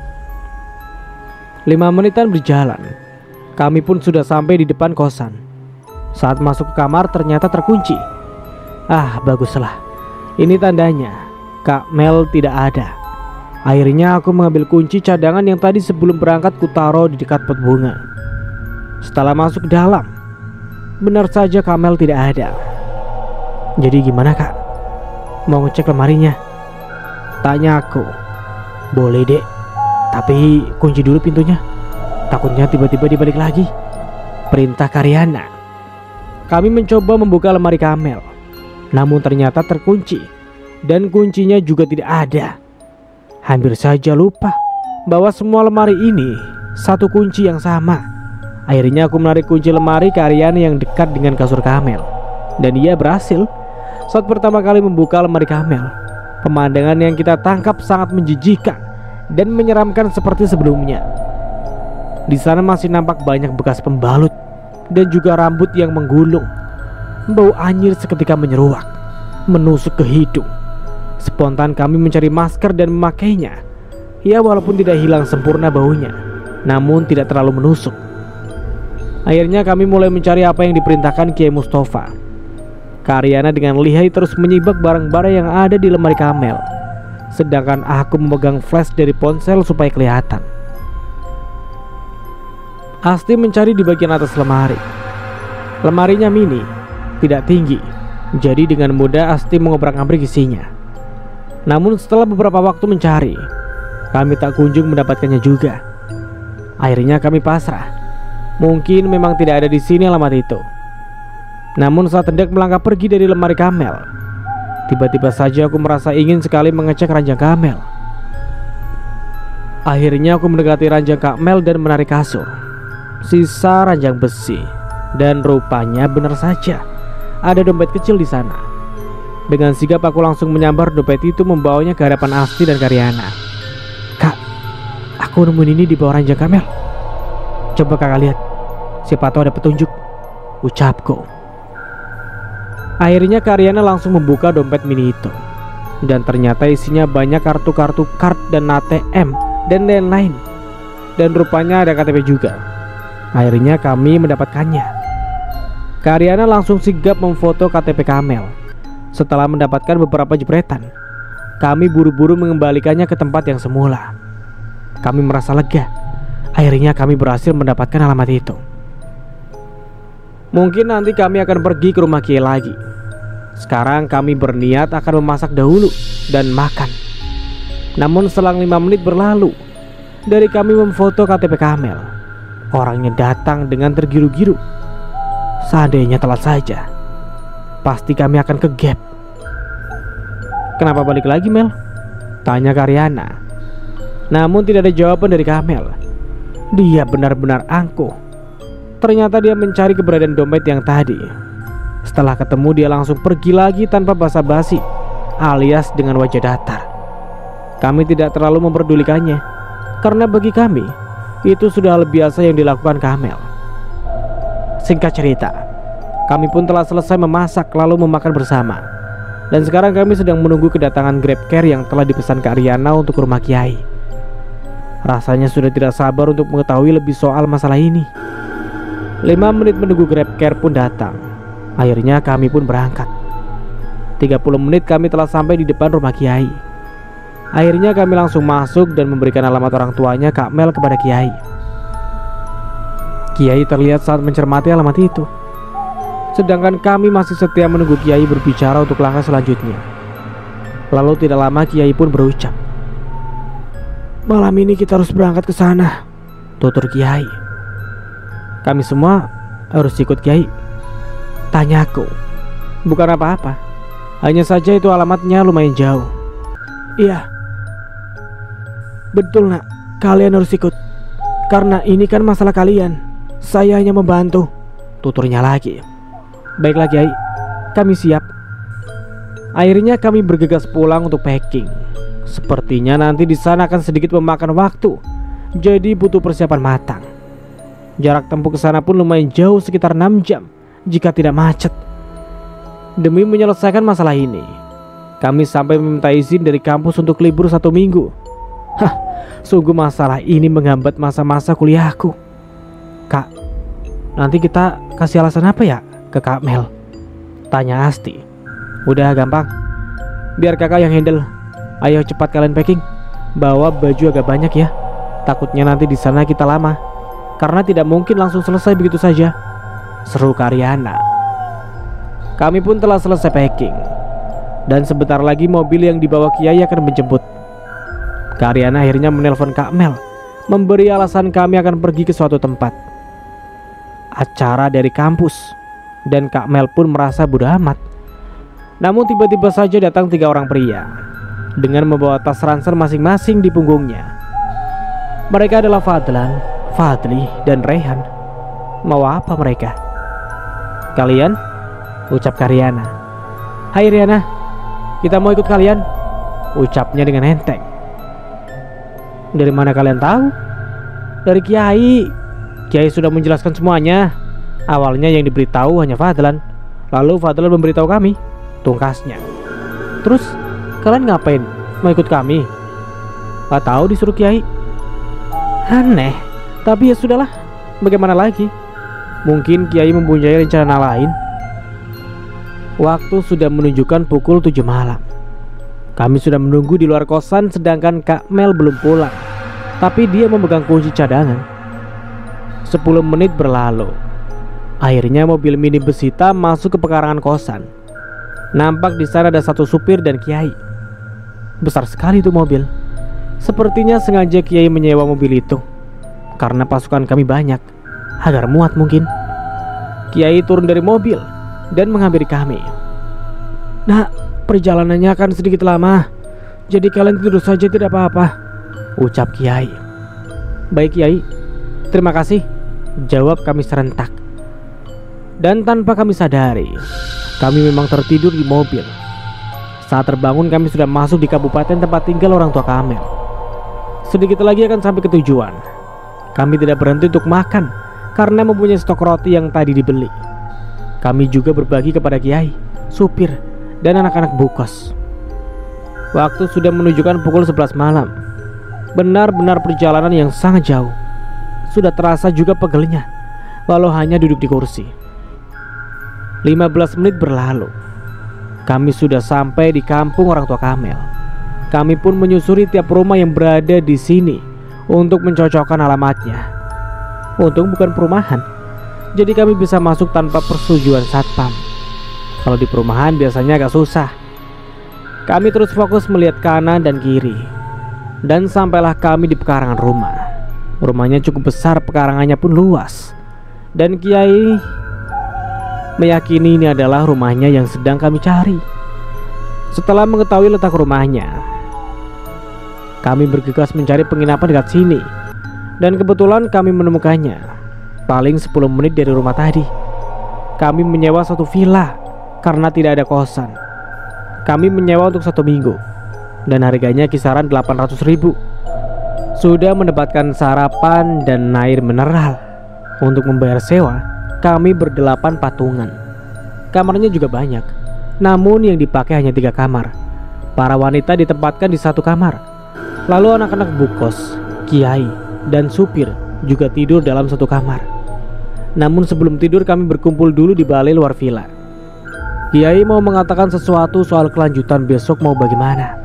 Lima menitan berjalan, kami pun sudah sampai di depan kosan. Saat masuk ke kamar ternyata terkunci. Ah baguslah, ini tandanya Kak Mel tidak ada. Akhirnya aku mengambil kunci cadangan yang tadi sebelum berangkat kutaruh di dekat pot bunga. Setelah masuk ke dalam, benar saja Kak Mel tidak ada. Jadi gimana Kak? Mau ngecek lemarinya? Tanya aku. Boleh dek, tapi kunci dulu pintunya. Takutnya tiba-tiba dibalik lagi, perintah Karyana. Kami mencoba membuka lemari Kamel, namun ternyata terkunci, dan kuncinya juga tidak ada. Hampir saja lupa bahwa semua lemari ini satu kunci yang sama. Akhirnya aku menarik kunci lemari Karyana yang dekat dengan kasur Kamel, dan ia berhasil. Saat pertama kali membuka lemari Kamel, pemandangan yang kita tangkap sangat menjijikan dan menyeramkan seperti sebelumnya. Di sana masih nampak banyak bekas pembalut dan juga rambut yang menggulung. Bau anyir seketika menyeruak, menusuk ke hidung. Spontan kami mencari masker dan memakainya. Ya walaupun tidak hilang sempurna baunya, namun tidak terlalu menusuk. Akhirnya kami mulai mencari apa yang diperintahkan Kiai Mustafa. Karyana dengan lihai terus menyibak barang-barang yang ada di lemari Kamel, sedangkan aku memegang flash dari ponsel supaya kelihatan. Asti mencari di bagian atas lemari. Lemarinya mini, tidak tinggi, jadi dengan mudah Asti mengobrak-abrik isinya. Namun setelah beberapa waktu mencari, kami tak kunjung mendapatkannya juga. Akhirnya kami pasrah. Mungkin memang tidak ada di sini alamat itu. Namun saat hendak melangkah pergi dari lemari Kamel, tiba-tiba saja aku merasa ingin sekali mengecek ranjang Kamel. Akhirnya aku mendekati ranjang Kamel dan menarik kasur. Sisa ranjang besi, dan rupanya benar saja ada dompet kecil di sana. Dengan sigap aku langsung menyambar dompet itu, membawanya ke hadapan Asti dan Karyana. "Kak, aku nemuin ini di bawah ranjang Kamel. Coba kakak lihat, siapa tahu ada petunjuk," ucapku. Akhirnya Karyana langsung membuka dompet mini itu, dan ternyata isinya banyak kartu-kartu kart dan A T M dan lain-lain. Dan rupanya ada K T P juga. Akhirnya kami mendapatkannya. Karyana langsung sigap memfoto K T P Kamel. Setelah mendapatkan beberapa jepretan, kami buru-buru mengembalikannya ke tempat yang semula. Kami merasa lega. Akhirnya kami berhasil mendapatkan alamat itu. Mungkin nanti kami akan pergi ke rumah Kiai lagi. Sekarang kami berniat akan memasak dahulu dan makan. Namun selang lima menit berlalu dari kami memfoto K T P Kamel, orangnya datang dengan tergiru-giru. Seandainya telat saja, pasti kami akan ke gap. "Kenapa balik lagi, Mel?" tanya Karyana. Namun tidak ada jawaban dari Kamel. Dia benar-benar angkuh. Ternyata dia mencari keberadaan dompet yang tadi. Setelah ketemu, dia langsung pergi lagi tanpa basa-basi, alias dengan wajah datar. Kami tidak terlalu memperdulikannya, karena bagi kami itu sudah hal biasa yang dilakukan Kamel. Singkat cerita, kami pun telah selesai memasak lalu memakan bersama. Dan sekarang kami sedang menunggu kedatangan GrabCare yang telah dipesan Kak Riana untuk rumah Kiai. Rasanya sudah tidak sabar untuk mengetahui lebih soal masalah ini. Lima menit menunggu GrabCare pun datang. Akhirnya kami pun berangkat. tiga puluh menit kami telah sampai di depan rumah Kiai. Akhirnya kami langsung masuk dan memberikan alamat orang tuanya Kak Mel kepada Kiai. Kiai terlihat saat mencermati alamat itu, sedangkan kami masih setia menunggu Kiai berbicara untuk langkah selanjutnya. Lalu tidak lama Kiai pun berucap, "Malam ini kita harus berangkat ke sana," tutur Kiai. "Kami semua harus ikut, Kiai?" tanyaku. "Bukan apa-apa, hanya saja itu alamatnya lumayan jauh." "Iya, betul nak, kalian harus ikut. Karena ini kan masalah kalian, saya hanya membantu," tuturnya lagi. "Baiklah Kiai, kami siap." Akhirnya kami bergegas pulang untuk packing. Sepertinya nanti di sana akan sedikit memakan waktu, jadi butuh persiapan matang. Jarak tempuh ke sana pun lumayan jauh, sekitar enam jam jika tidak macet. Demi menyelesaikan masalah ini, kami sampai meminta izin dari kampus untuk libur satu minggu. Hah, sungguh masalah ini menghambat masa-masa kuliahku. "Kak, nanti kita kasih alasan apa ya ke Kak Mel?" tanya Asti. "Udah gampang, biar kakak yang handle. Ayo cepat kalian packing. Bawa baju agak banyak ya. Takutnya nanti di sana kita lama, karena tidak mungkin langsung selesai begitu saja," seru Karyana. Kami pun telah selesai packing, dan sebentar lagi mobil yang dibawa Kiai akan menjemput. Karyana akhirnya menelpon Kak Mel, memberi alasan kami akan pergi ke suatu tempat, acara dari kampus, dan Kak Mel pun merasa bodo amat. Namun tiba-tiba saja datang tiga orang pria dengan membawa tas ransel masing-masing di punggungnya. Mereka adalah Fadlan, Fadli, dan Rehan. "Mau apa mereka?" "Kalian?" ucap Karyana. "Hai Riana, kita mau ikut kalian," ucapnya dengan enteng. "Dari mana kalian tahu?" "Dari Kiai. Kiai sudah menjelaskan semuanya. Awalnya yang diberitahu hanya Fadlan, lalu Fadlan memberitahu kami," tungkasnya. "Terus kalian ngapain mau ikut kami?" "Gak tahu, disuruh Kiai." "Aneh, tapi ya sudahlah, bagaimana lagi. Mungkin Kiai mempunyai rencana lain. Waktu sudah menunjukkan pukul tujuh malam. Kami sudah menunggu di luar kosan sedangkan Kak Mel belum pulang. Tapi dia memegang kunci cadangan. Sepuluh menit berlalu. Akhirnya mobil minibus hitam masuk ke pekarangan kosan. Nampak di sana ada satu supir dan Kiai. Besar sekali itu mobil. Sepertinya sengaja Kiai menyewa mobil itu karena pasukan kami banyak, agar muat mungkin. Kiai turun dari mobil dan menghampiri kami. "Nak, perjalanannya akan sedikit lama, jadi kalian tidur saja tidak apa-apa," ucap Kiai. "Baik Kiai, terima kasih," jawab kami serentak. Dan tanpa kami sadari, kami memang tertidur di mobil. Saat terbangun kami sudah masuk di kabupaten tempat tinggal orang tua Kamel. Sedikit lagi akan sampai ke tujuan. Kami tidak berhenti untuk makan karena mempunyai stok roti yang tadi dibeli. Kami juga berbagi kepada Kiai, supir, dan anak-anak bukos. Waktu sudah menunjukkan pukul sebelas malam. Benar-benar perjalanan yang sangat jauh. Sudah terasa juga pegelnya, walau hanya duduk di kursi. lima belas menit berlalu. Kami sudah sampai di kampung orang tua Kamel. Kami pun menyusuri tiap rumah yang berada di sini untuk mencocokkan alamatnya. Untung bukan perumahan, jadi kami bisa masuk tanpa persetujuan satpam. Kalau di perumahan biasanya agak susah. Kami terus fokus melihat kanan dan kiri. Dan sampailah kami di pekarangan rumah. Rumahnya cukup besar, pekarangannya pun luas. Dan Kiai meyakini ini adalah rumahnya yang sedang kami cari. Setelah mengetahui letak rumahnya, kami bergegas mencari penginapan dekat sini. Dan kebetulan kami menemukannya. Paling sepuluh menit dari rumah tadi. Kami menyewa satu villa karena tidak ada kosan. Kami menyewa untuk satu minggu dan harganya kisaran delapan ratus ribu. Sudah mendapatkan sarapan dan air mineral. Untuk membayar sewa, kami berdelapan patungan. Kamarnya juga banyak, namun yang dipakai hanya tiga kamar. Para wanita ditempatkan di satu kamar. Lalu anak-anak bukos, Kiai, dan supir juga tidur dalam satu kamar. Namun sebelum tidur kami berkumpul dulu di balai luar villa. Kiai mau mengatakan sesuatu soal kelanjutan besok mau bagaimana.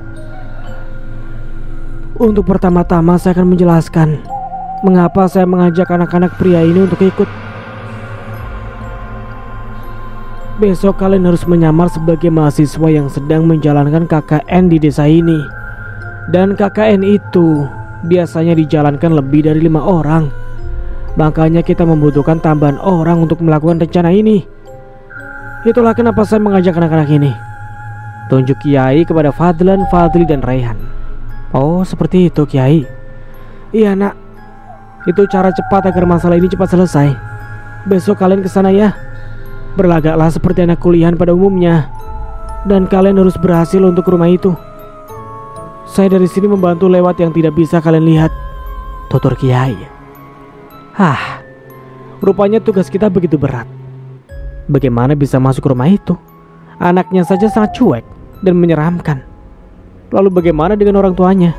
"Untuk pertama-tama saya akan menjelaskan mengapa saya mengajak anak-anak pria ini untuk ikut. Besok kalian harus menyamar sebagai mahasiswa yang sedang menjalankan K K N di desa ini. Dan K K N itu biasanya dijalankan lebih dari lima orang. Makanya kita membutuhkan tambahan orang untuk melakukan rencana ini. Itulah kenapa saya mengajak anak-anak ini." Tunjuk Kiai kepada Fadlan, Fadli, dan Raihan. "Oh, seperti itu Kiai." "Iya nak, itu cara cepat agar masalah ini cepat selesai. Besok kalian kesana ya. Berlagaklah seperti anak kuliahan pada umumnya. Dan kalian harus berhasil untuk rumah itu. Saya dari sini membantu lewat yang tidak bisa kalian lihat," tutur Kiai. Hah, rupanya tugas kita begitu berat. Bagaimana bisa masuk rumah itu? Anaknya saja sangat cuek dan menyeramkan. Lalu bagaimana dengan orang tuanya?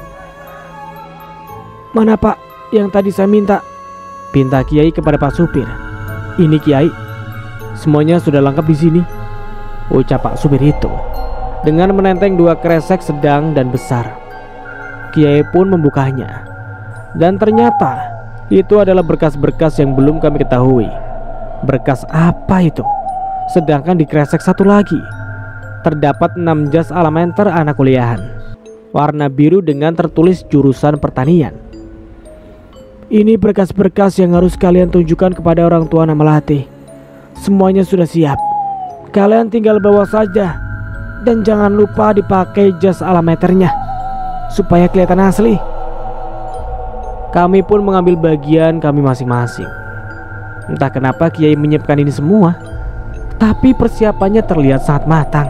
"Mana Pak yang tadi saya minta?" pinta Kiai kepada Pak Supir. "Ini Kiai, semuanya sudah lengkap di sini," ucap Pak Supir itu dengan menenteng dua kresek sedang dan besar. Kiai pun membukanya, dan ternyata itu adalah berkas-berkas yang belum kami ketahui. Berkas apa itu? Sedangkan di kresek satu lagi terdapat enam jas alamenter anak kuliahan, warna biru dengan tertulis jurusan pertanian. "Ini berkas-berkas yang harus kalian tunjukkan kepada orang tua anak melatih. Semuanya sudah siap. Kalian tinggal bawa saja. Dan jangan lupa dipakai jas alameternya supaya kelihatan asli." Kami pun mengambil bagian kami masing-masing. Entah kenapa Kiai menyiapkan ini semua, tapi persiapannya terlihat sangat matang.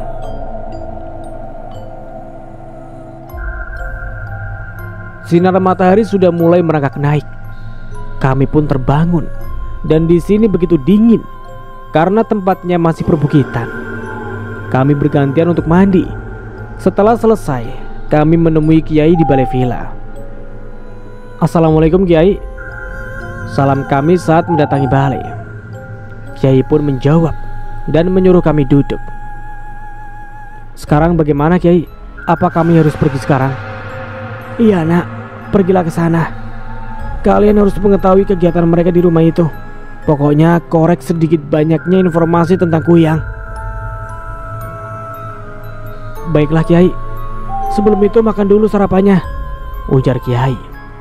Sinar matahari sudah mulai merangkak naik. Kami pun terbangun, dan di sini begitu dingin karena tempatnya masih perbukitan. Kami bergantian untuk mandi. Setelah selesai, kami menemui Kiai di balai villa. "Assalamualaikum Kiai," salam kami saat mendatangi balai. Kiai pun menjawab dan menyuruh kami duduk. Sekarang bagaimana Kiai? Apa kami harus pergi sekarang? Iya nak, pergilah ke sana. Kalian harus mengetahui kegiatan mereka di rumah itu. Pokoknya korek sedikit banyaknya informasi tentang Kuyang. Baiklah Kiai. Sebelum itu makan dulu sarapannya, ujar Kiai.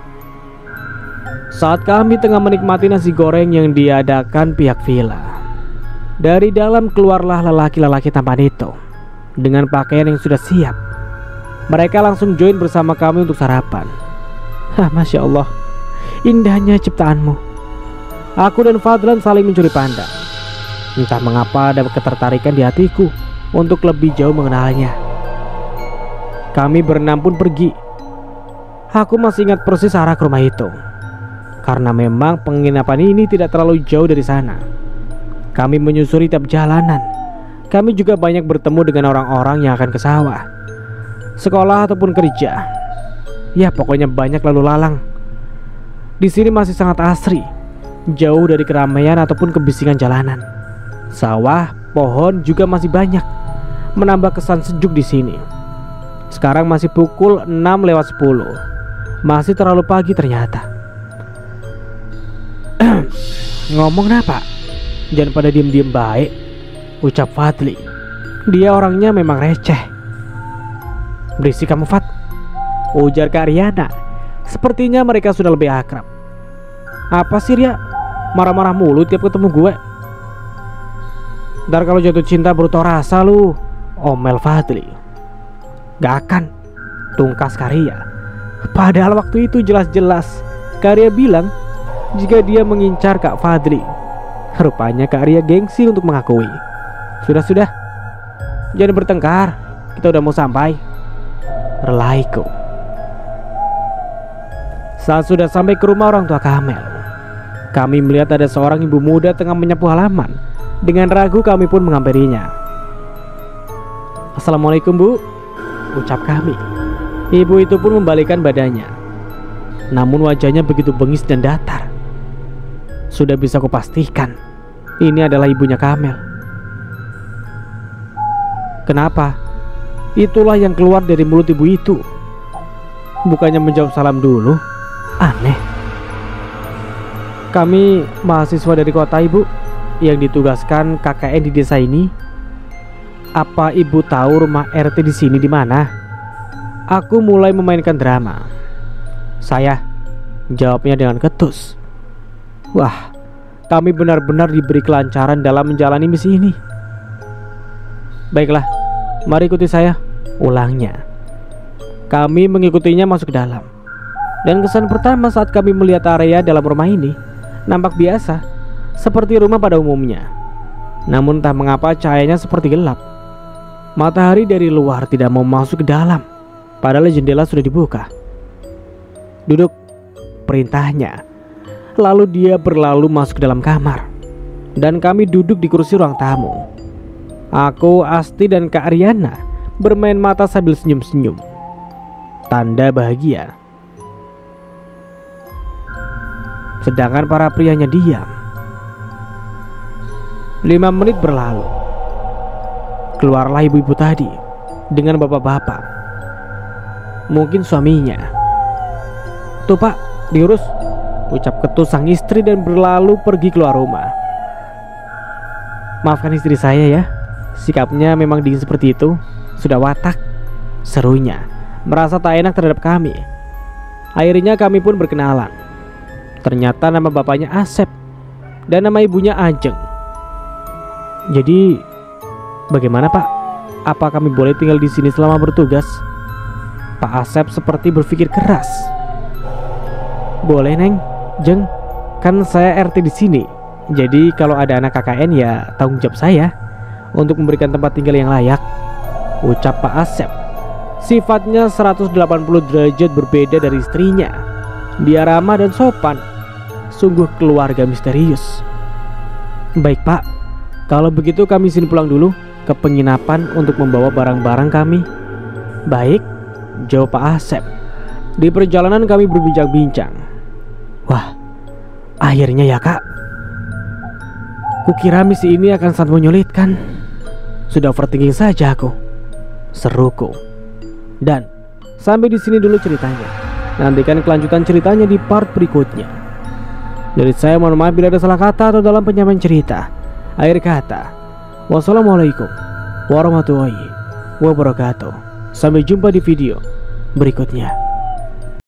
Saat kami tengah menikmati nasi goreng yang diadakan pihak villa, dari dalam keluarlah lelaki-lelaki tampan itu dengan pakaian yang sudah siap. Mereka langsung join bersama kami untuk sarapan. Hah, Masya Allah, indahnya ciptaanmu. Aku dan Fadlan saling mencuri pandang. Entah mengapa ada ketertarikan di hatiku untuk lebih jauh mengenalnya. Kami berenam pun pergi. Aku masih ingat persis arah ke rumah itu, karena memang penginapan ini tidak terlalu jauh dari sana. Kami menyusuri tiap jalanan. Kami juga banyak bertemu dengan orang-orang yang akan ke sawah, sekolah ataupun kerja. Ya pokoknya banyak lalu lalang. Di sini masih sangat asri, jauh dari keramaian ataupun kebisingan jalanan. Sawah, pohon juga masih banyak, menambah kesan sejuk di sini. Sekarang masih pukul enam lewat sepuluh. Masih terlalu pagi ternyata. Ngomong apa? Jangan pada diem-diem baik, ucap Fadli. Dia orangnya memang receh. Berisik kamu Fat, ujar Kak Riana. Sepertinya mereka sudah lebih akrab. Apa sih Ria? Marah-marah mulu tiap ketemu gue. Ntar kalau jatuh cinta baru tau rasa lu, omel Fadli. Gak akan, tungkas Karya. Padahal waktu itu jelas-jelas Karya bilang jika dia mengincar Kak Fadli. Rupanya Kak Ria gengsi untuk mengakui. Sudah-sudah, jangan bertengkar, kita udah mau sampai. Relaiku. Saat sudah sampai ke rumah orang tua Kamel, kami melihat ada seorang ibu muda tengah menyapu halaman. Dengan ragu kami pun menghampirinya. Assalamualaikum Bu, ucap kami. Ibu itu pun membalikkan badannya, namun wajahnya begitu bengis dan datar. Sudah bisa kupastikan ini adalah ibunya Kamel. Kenapa? Itulah yang keluar dari mulut ibu itu. Bukannya menjawab salam dulu. Aneh. Kami mahasiswa dari kota Ibu, yang ditugaskan K K N di desa ini. Apa Ibu tahu rumah R T di sini di mana? Aku mulai memainkan drama. Saya, jawabnya dengan ketus. Wah, kami benar-benar diberi kelancaran dalam menjalani misi ini. Baiklah, mari ikuti saya, ulangnya. Kami mengikutinya masuk ke dalam. Dan kesan pertama saat kami melihat area dalam rumah ini nampak biasa, seperti rumah pada umumnya. Namun entah mengapa cahayanya seperti gelap. Matahari dari luar tidak mau masuk ke dalam, padahal jendela sudah dibuka. Duduk, perintahnya. Lalu dia berlalu masuk ke dalam kamar, dan kami duduk di kursi ruang tamu. Aku, Asti, dan Kak Ariana bermain mata sambil senyum-senyum, tanda bahagia. Sedangkan para prianya diam. Lima menit berlalu. Keluarlah ibu-ibu tadi dengan bapak-bapak, mungkin suaminya. Tuh Pak, diurus, ucap ketus sang istri dan berlalu pergi keluar rumah. Maafkan istri saya ya, sikapnya memang dingin seperti itu. Sudah watak, serunya, merasa tak enak terhadap kami. Akhirnya kami pun berkenalan. Ternyata nama bapaknya Asep dan nama ibunya Ajeng. Jadi bagaimana Pak? Apa kami boleh tinggal di sini selama bertugas? Pak Asep seperti berpikir keras. Boleh Neng, Jeng, kan saya R T di sini. Jadi kalau ada anak K K N ya tanggung jawab saya untuk memberikan tempat tinggal yang layak, ucap Pak Asep. Sifatnya seratus delapan puluh derajat berbeda dari istrinya. Dia ramah dan sopan. Sungguh keluarga misterius. Baik Pak, kalau begitu kami sini pulang dulu ke penginapan untuk membawa barang-barang kami. Baik, jawab Pak Asep. Di perjalanan kami berbincang-bincang. Wah, akhirnya ya Kak. Kukira misi ini akan sangat menyulitkan. Sudah overthinking saja aku, seruku. Dan sampai di sini dulu ceritanya. Nantikan kelanjutan ceritanya di part berikutnya. Dari saya mohon maaf bila ada salah kata atau dalam penyampaian cerita. Akhir kata, wassalamualaikum warahmatullahi wabarakatuh. Sampai jumpa di video berikutnya.